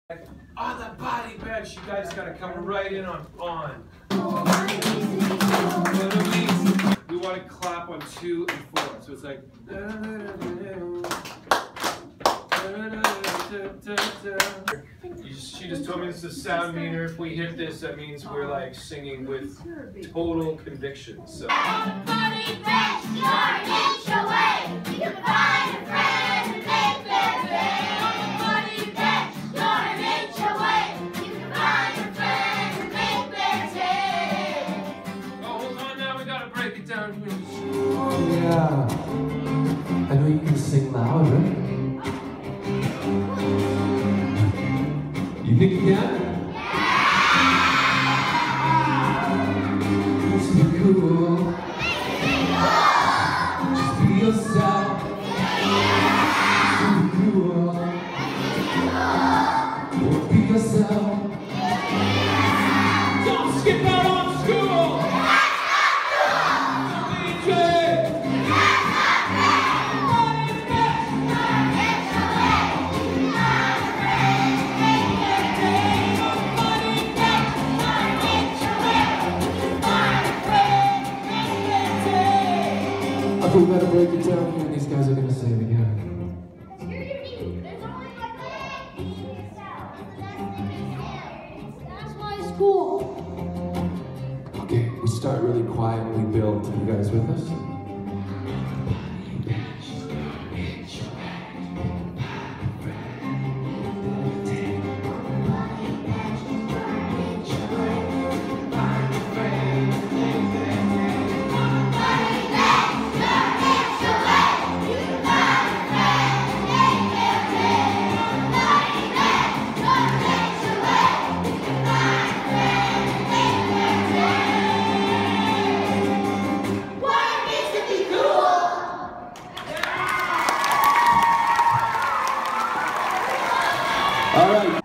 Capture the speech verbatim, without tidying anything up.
On the body bench, you guys gotta come right in on on. We want to clap on two and four, so it's like. You just, she just told me this is a sound meter. If we hit this, that means we're like singing with total conviction. So. Body bench, you're an inch away. You can find a friend and make their day. Body bench, you're an inch away. You can find a friend and make their day. Oh, hold on now, we gotta break it down here. Oh yeah, I know you can sing louder. You think you can? Yeah! Just be cool. Just be yourself. Just be cool. Well, be yourself. Don't skip out on school. I think we better break it down here and these guys are gonna say it again. That's my school. Okay, we start really quiet and we build. You guys with us? All right.